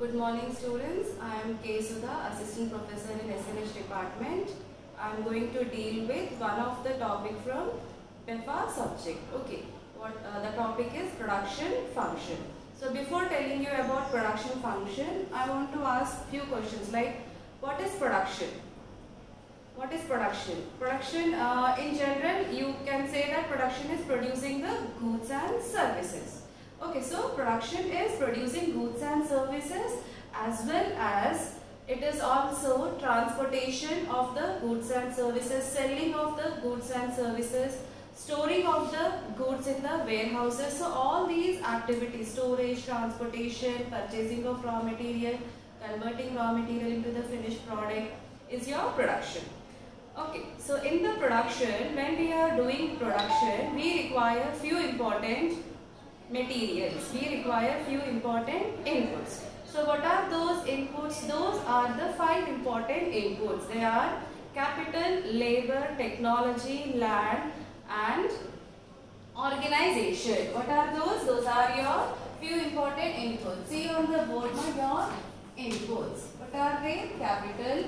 Good morning students. I am K. Sudha, Assistant Professor in SNH Department. I am going to deal with one of the topic from PEFA subject. Okay, the topic is production function. So before telling you about production function, I want to ask few questions like what is production? What is production? Production in general you can say that production is producing the goods and services. Okay, so production is producing goods and services as well as it is also transportation of the goods and services, selling of the goods and services, storing of the goods in the warehouses. So all these activities, storage, transportation, purchasing of raw material, converting raw material into the finished product is your production. Okay, so in the production, when we are doing production, we require few important materials. We require few important inputs. So what are those inputs? Those are the 5 important inputs. They are capital, labor, technology, land and organization. What are those? Those are your few important inputs. See on the board your inputs. What are they? Capital,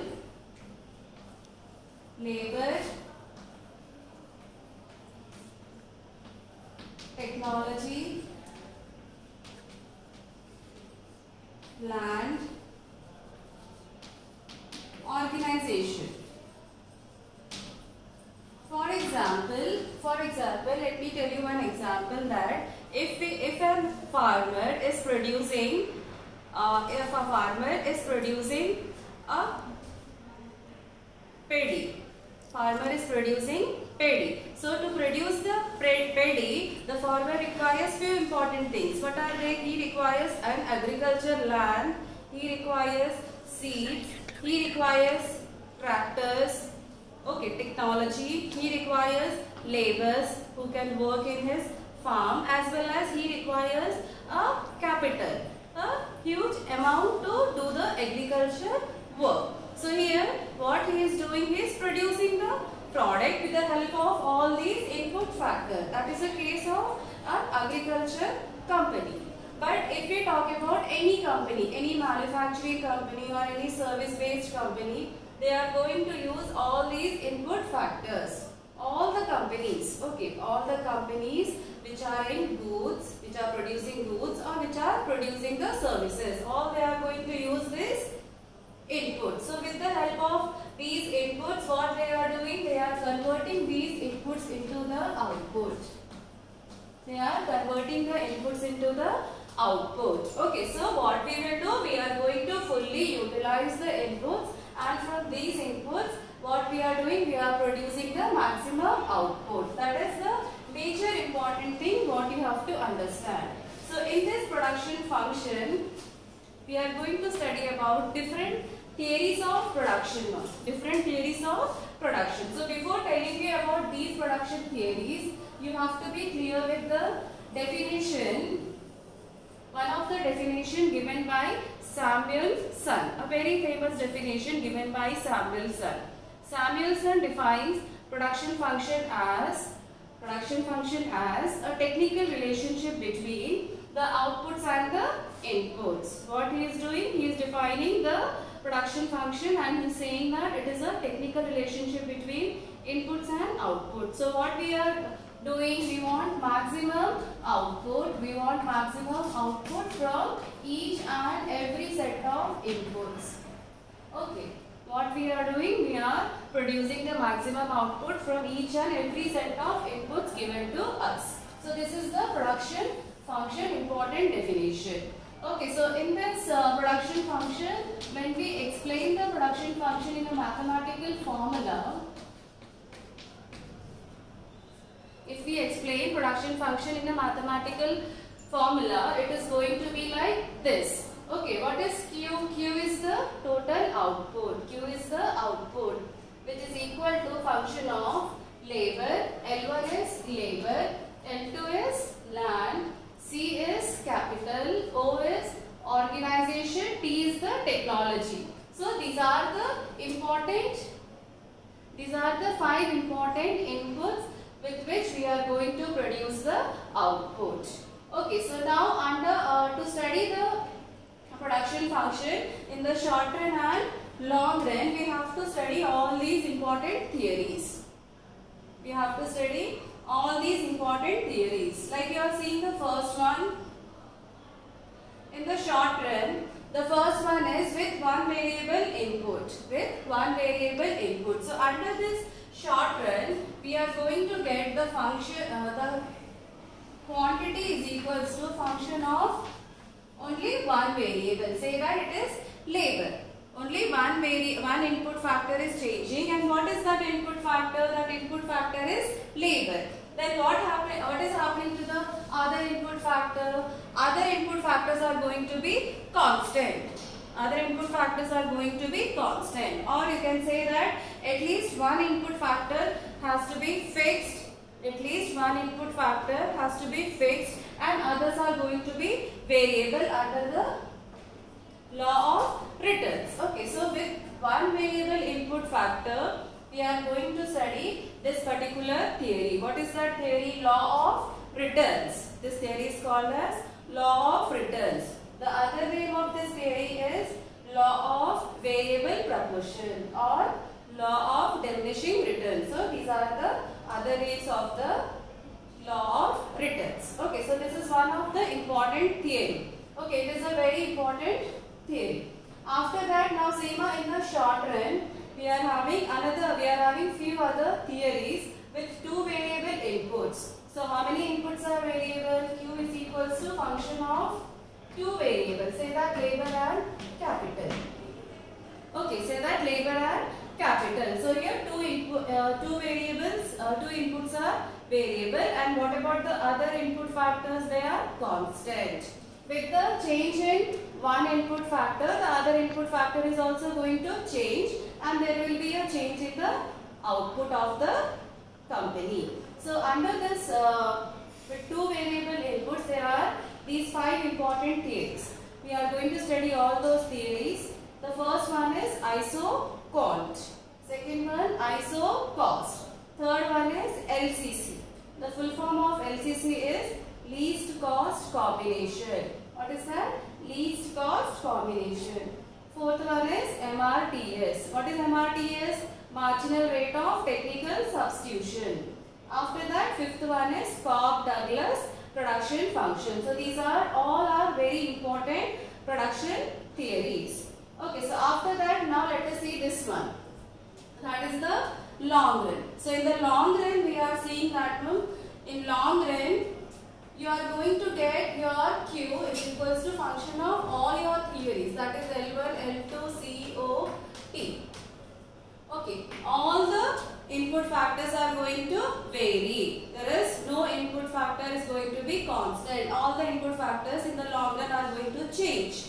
labor, technology, land, organization. For example, let me tell you one example that if a farmer is producing a paddy. So to produce the paddy, the farmer requires few important things. What are they? He requires an agriculture land, he requires seeds, he requires tractors, okay, technology, he requires laborers who can work in his farm, as well as he requires a capital, a huge amount to do the agriculture work. So here what he is doing, he is producing the product with the help of all these input factors. That is the case of an agriculture company. But if we talk about any company, any manufacturing company or any service based company, they are going to use all these input factors. All the companies, okay, all the companies which are in goods, which are producing goods or which are producing the services, all they are going to use this input. So with the help of these inputs, what they are doing, they are converting these inputs into the output. They are converting the inputs into the output. Okay, so what we will do, we are going to fully utilize the inputs, and from these inputs, what we are doing, we are producing the maximum output. That is the major important thing what you have to understand. So in this production function, we are going to study about different theories of production. So before telling you about these production theories, you have to be clear with the definition. One of the definition given by Samuelson, a very famous definition given by Samuelson. Samuelson defines production function as a technical relationship between the outputs and the inputs. What he is doing, he is defining the production function and he is saying that it is a technical relationship between inputs and outputs. So what we are doing, we want maximum output. We want maximum output from each and every set of inputs. Okay. What we are doing, we are producing the maximum output from each and every set of inputs given to us. So this is the production function important definition. Okay, so in this production function, when we explain the production function in a mathematical formula, if we explain production function in a mathematical formula, it is going to be like this. Okay, what is Q? Q is the total output. Q is the output, which is equal to function of labor. L1 is labor, L2 is land, C is capital, O is organization, T is the technology. So these are the 5 important inputs with which we are going to produce the output. Okay, so now under to study the production function, in the short run and long run, we have to study all these important theories. We have to study all these important theories. Like you are seeing the first one. In the short run, the first one is with one variable input. With one variable input. So under this short run, we are going to get the function, the quantity is equals to function of only one variable. Say that it is labor. Only one input factor is changing, and what is that input factor? That input factor is labor. Then what is happening to the other input factor? Other input factors are going to be constant. Other input factors are going to be constant. Or you can say that at least one input factor has to be fixed. At least one input factor has to be fixed, and others are going to be variable under the law of returns. Okay, so with one variable input factor, we are going to study this particular theory. What is that theory? Law of returns. This theory is called as law of returns. The other name of this theory is law of variable proportion or law of diminishing returns. So these are the other names of the law of returns. Okay, so this is one of the important theory. Okay, it is a very important theory. After that, now Seema, in the short run, we are having few other theories with two variable inputs. So how many inputs are variable? Q is equals to function of two variables. Say that labor and capital. Okay, say that labor and capital. So here two variables, two inputs are variable, and what about the other input factors? They are constant. With the change in one input factor, the other input factor is also going to change, and there will be a change in the output of the company. So under this, with two variable inputs, there are these 5 important theories. We are going to study all those theories. The first one is iso-quant. Second one, iso-cost. Third one is LCC. The full form of LCC is least cost combination. What is that? Least cost combination. Fourth one is MRTS. What is MRTS? Marginal rate of technical substitution. After that, fifth one is Cobb-Douglas production function. So these are all very important production theories. Okay, so after that, now let us see this one. That is the long run. So in the long run, we are seeing that in long run, you are going to get your Q is equals to function of all your theories. That is L1, L2, COT. Okay, all the input factors are going to vary. There is no input factor is going to be constant. All the input factors in the long run are going to change.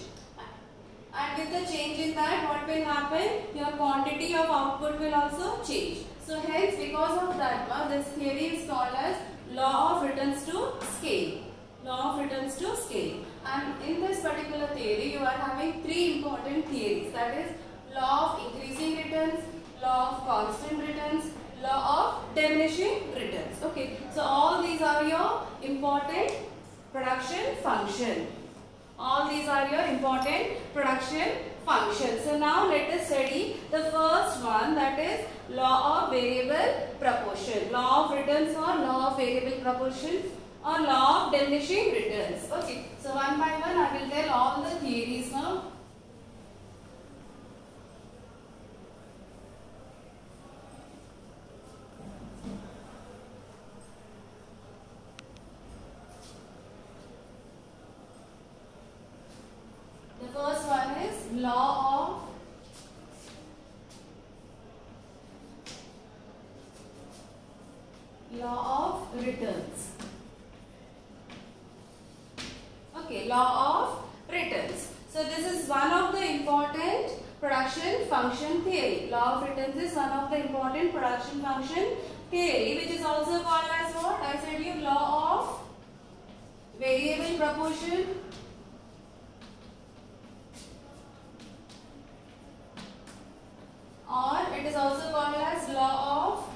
And with the change in that, what will happen? Your quantity of output will also change. So hence, because of that, this theory is called as law of returns to scale. Law of returns to scale. And in this particular theory, you are having 3 important theories. That is law of increasing returns, law of constant returns, law of diminishing returns. Okay. So all these are your important production function. All these are your important production functions. So now let us study the first one, that is law of variable proportion. Law of returns or law of variable proportion or law of diminishing returns. Okay. So one by one I will tell all the theories now. The first one is law of returns. Okay, law of returns. So this is one of the important production function theory. Law of returns is one of the important production function theory, which is also called as what? I said you, law of variable proportion. Or it is also called as law of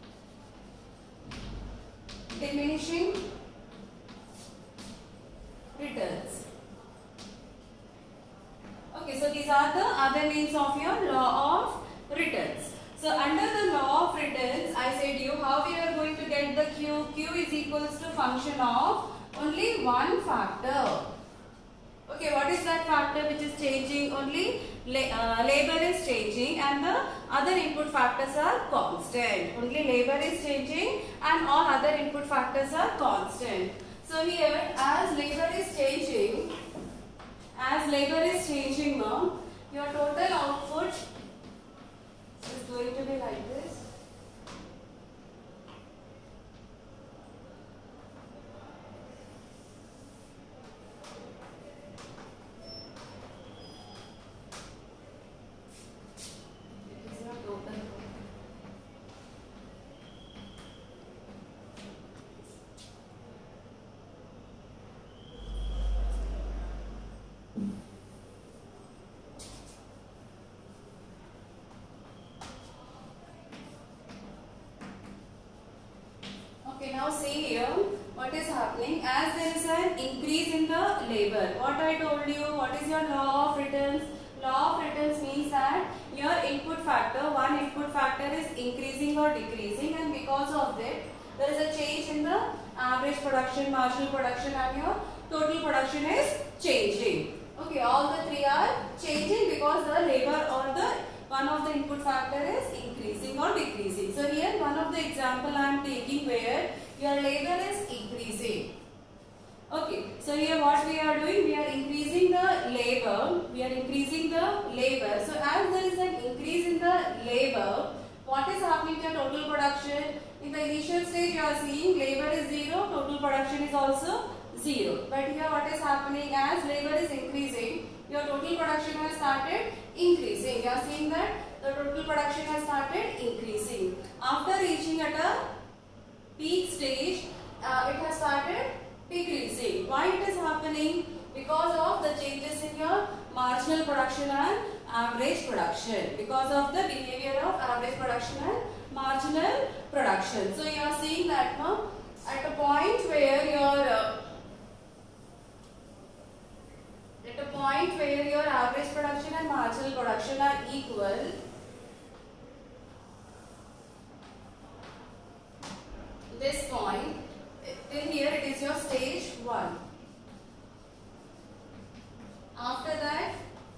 diminishing returns. Okay, these are the other names of your law of returns. So under the law of returns, I said you how we are going to get the Q. Q is equals to function of only one factor. Okay, what is that factor which is changing? Only labor is changing and the other input factors are constant. Only labor is changing and all other input factors are constant. So here as labor is changing now, your total output is going to be like this. Now see here what is happening. As there is an increase in the labor, what I told you, what is your law of returns? Law of returns means that your input factor, one input factor is increasing or decreasing, and because of that there is a change in the average production, marginal production, and your total production is changing. Okay, all the three are changing because the labor or the one of the input factor is increasing or decreasing. So here one of the example I am taking where your labor is increasing. Okay, so here what we are doing, we are increasing the labor. So as there is an increase in the labor, what is happening to total production? In the initial stage you are seeing labor is 0, total production is also 0. But here what is happening, as labor is increasing, your total production has started increasing. You are seeing that the total production has started increasing. After reaching at a peak stage, it has started decreasing. Why it is happening? Because of the changes in your marginal production and average production. Because of the behavior of average production and marginal production. So you are seeing that now at a point where your average production and marginal production are equal, this point till here it is your stage 1. After that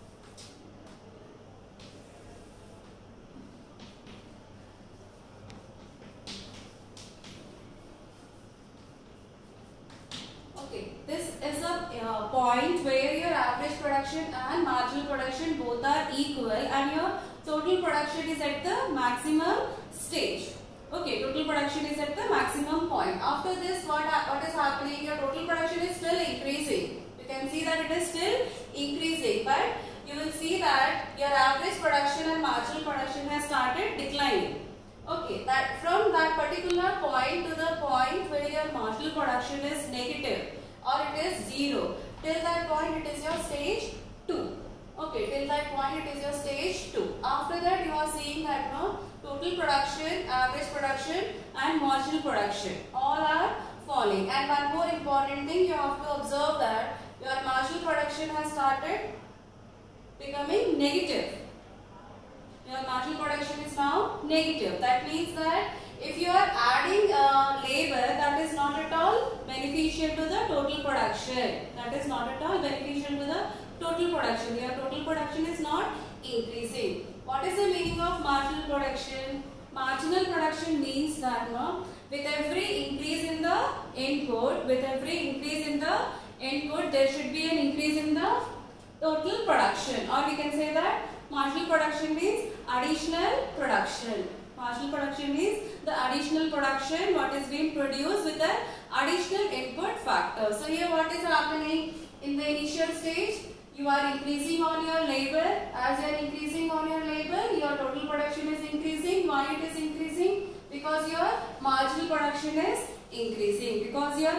this is a point where your average production and marginal production both are equal and your total production is at the maximum stage. Okay, total production is at the maximum point. After this, what is happening? Your total production is still increasing. You can see that it is still increasing, but you will see that your average production and marginal production has started declining. Okay, that from that particular point to the point where your marginal production is negative or it is 0, till that point it is your stage 2. Okay, till that point it is your stage 2. After that you are seeing that now total production, average production and marginal production all are falling. And one more important thing you have to observe that your marginal production has started becoming negative. Your marginal production is now negative. That means that if you are adding labor, that is not at all beneficial to the total production. That is not at all beneficial to the total production. Your total production is not increasing. What is the meaning of marginal production? Marginal production means that with every increase in the input, there should be an increase in the total production. Or we can say that marginal production means additional production. Marginal production means the additional production what is being produced with an additional input factor. So here what is happening in the initial stage? You are increasing on your labor. As you are increasing on your labor, your total production is increasing. Why it is increasing? Because your marginal production is increasing.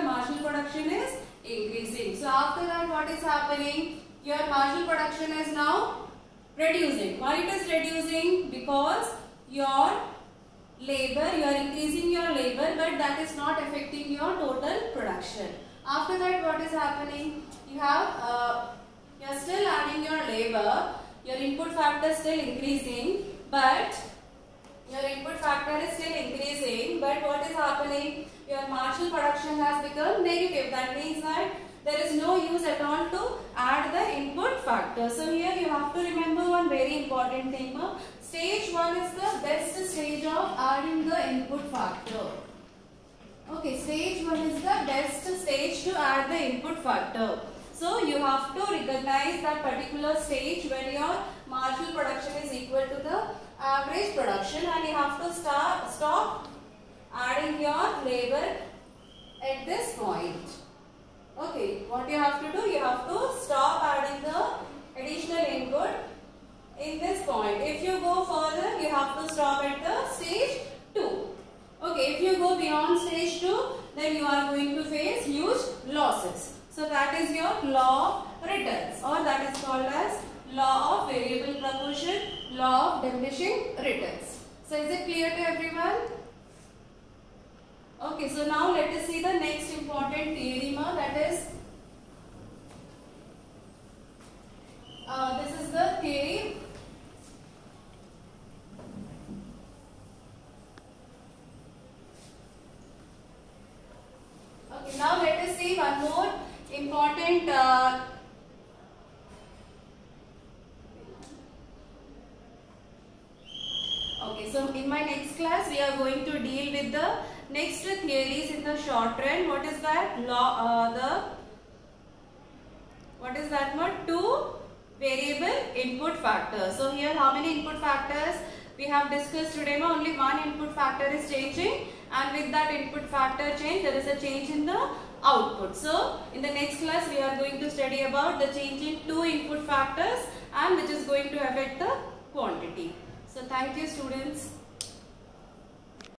So after that what is happening? Your marginal production is now reducing. Why it is reducing? Because your labor, you are increasing your labor, but that is not affecting your total production. After that what is happening? You are still adding your labor, your input factor is still increasing, but your input factor is still increasing, but what is happening? Your marginal production has become negative. That means that there is no use at all to add the input factor. So here you have to remember one very important thing. Stage 1 is the best stage of adding the input factor. Okay, stage 1 is the best stage to add the input factor. So you have to recognize that particular stage when your marginal production is equal to the average production, and you have to stop adding your labor at this point. Okay, what you have to do, you have to stop adding the additional input in this point. If you go further, you have to stop at the stage 2. Okay, if you go beyond stage 2, then you are going to face huge losses. So that is your law of returns, or that is called as law of variable proportion, law of diminishing returns. So is it clear to everyone? Okay, so now let us see the next important theorem, that is this is the theory okay. Now let us see one more important okay, so in my next class we are going to deal with the next theories in the short run. What is that? What is that one? 2 variable input factors. So here how many input factors we have discussed today? Only one input factor is changing, and with that input factor change there is a change in the output. So in the next class we are going to study about the change in 2 input factors and which is going to affect the quantity. So thank you students.